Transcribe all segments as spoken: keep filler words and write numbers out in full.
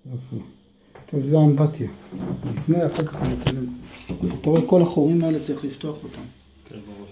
יופי. טוב, זה האמבטיה. לפני, אחר כך אני אצלם. אתה רואה, כל החורים האלה צריך לפתוח אותם. כן, ברור.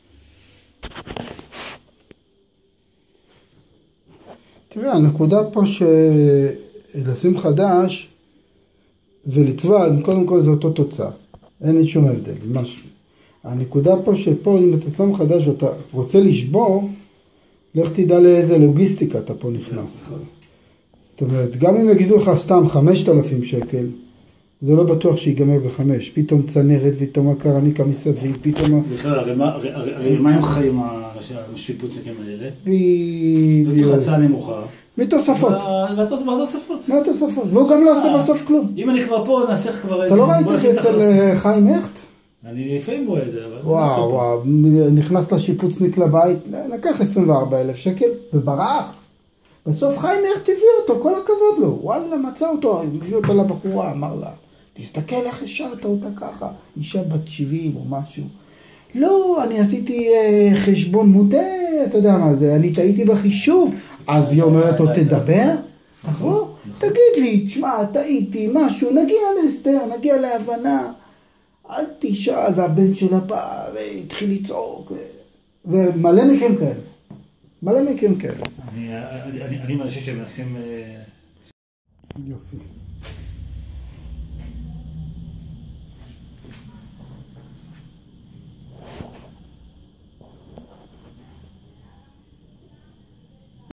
תראה, הנקודה פה שלשים חדש ולצבע, קודם כל זה אותו תוצאה. אין לי שום הבדל, משהו. הנקודה פה שפה, אם אתה שם חדש ואתה רוצה לשבור, לך תדע לאיזה לוגיסטיקה אתה פה נכנס. זאת אומרת, גם אם יגידו לך סתם חמשת אלפים שקל, זה לא בטוח שיגמר בחמש. פתאום צנרת, פתאום הקרמיקה מסביב, פתאום... בכלל, הרי מה הם חיים השיפוצניקים האלה? בדיוק. חצה נמוכה. מתוספות. מהתוספות. מהתוספות. והוא גם לא עושה בסוף כלום. אם אני כבר פה, נעשה כבר... אתה לא ראית את זה אצל חיים הכט? אני לפעמים רואה את זה, אבל... וואו, וואו. נכנס לשיפוצניק לבית, לקח עשרים וארבעה אלף שקל, וברח. בסוף חיים הכט הביא אותו, כל הכבוד לו. וואלה, מצא אותו, הביא אותו לבחורה, אמר לה, תסתכל איך השארת אותה ככה. אישה בת שבעים או משהו. לא, אני עשיתי אה, חשבון מוטה, אתה יודע מה זה, אני טעיתי בחישוב. אז היא אומרת לו, תדבר, תבוא, תגיד לי, תשמע, טעיתי, משהו, נגיע להסדר, נגיע להבנה. אל תשאל, והבן שלה בא והתחיל לצעוק, ומלא מכם כאלה. מלא מכם כאלה. אני מרגיש שהם מנסים... יופי.